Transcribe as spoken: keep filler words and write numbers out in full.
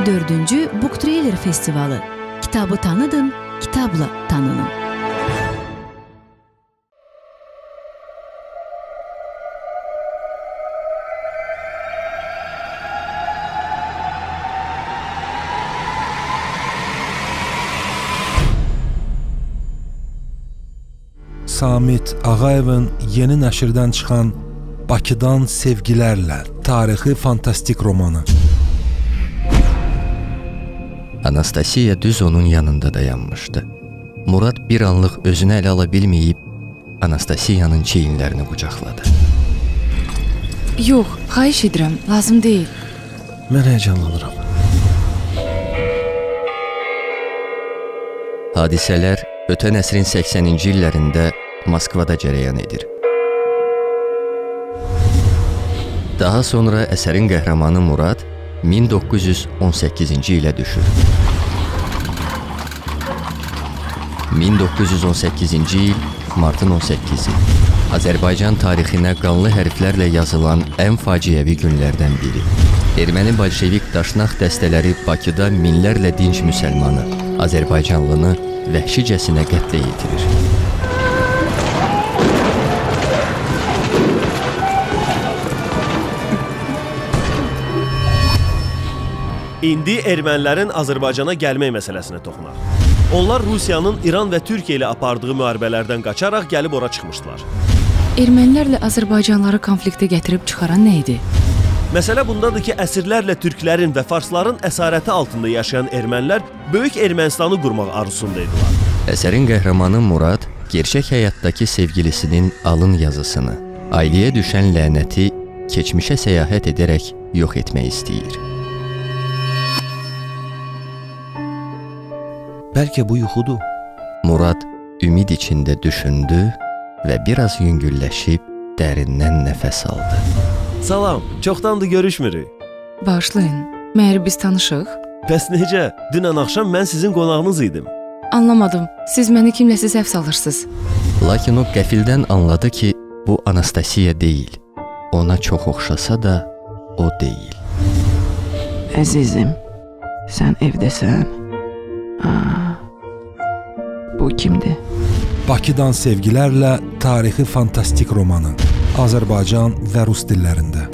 dördüncü Book Trailer Festivalı. Kitabı tanıdın, kitabla tanının. Samit Ağayevin yeni nəşrdən çıxan Bakıdan sevgilərlə tarixi fantastik romanı. Anastasiya düz onun yanında dayanmışdı. Murad bir anlıq özünü ələ ala bilməyib, Anastasiyanın çiyinlərini qucaqladı. Yox, xahiş edirəm, lazım deyil. Mən həyəcanlanıram. Hadisələr ötən əsrin səksəninci illərində Moskvada cərəyan edir. Daha sonra əsərin qəhrəmanı Murad min doqquz yüz on səkkizinci ilə düşür. min doqquz yüz on səkkizinci il martın on səkkizi. Azərbaycan tarixinə qanlı hərflərlə yazılan ən faciəvi günlərdən biri. Erməni bolşevik daşnaq dəstələri Bakıda minlərlə dinc müsəlmanı, Azərbaycanlını vəhşicəsinə qətlə yetirir. İndi ermənilərin Azərbaycana gəlmək məsələsinə toxunaq. Onlar Rusiyanın İran və Türkiyə ilə apardığı müharibələrdən qaçaraq gəlib ora çıxmışdılar. Ermənilərlə Azərbaycanları konfliktə gətirib çıxaran nə idi? Məsələ bundadır ki, əsrlərlə türklərin və farsların əsarəti altında yaşayan ermənilər Böyük Ermənistanı qurmaq arzusundaydılar. Əsərin qəhrəmanı Murad, gerçək həyatdakı sevgilisinin alın yazısını, ailəyə düşən lənəti keçmişə səyahət edərək yox etmək istəyir. Bəlkə bu yuxudur. Murad ümid içində düşündü və biraz yüngülləşib dərindən nəfəs aldı. Salam, çoxdandır görüşmürük. Bağışlayın, məyər biz tanışıq? Bəs necə? Dünən axşam mən sizin qonağınız idim. Anlamadım, siz məni kimləsə səhv salırsınız. Lakin o qəfildən anladı ki, bu Anastasiya deyil. Ona çox oxşasa da, o deyil. Əzizim, sən evdəsən? Aa, bu kimdir? Bakıdan sevgilərlə tarixi fantastik romanı. Azərbaycan və Rus dillərində.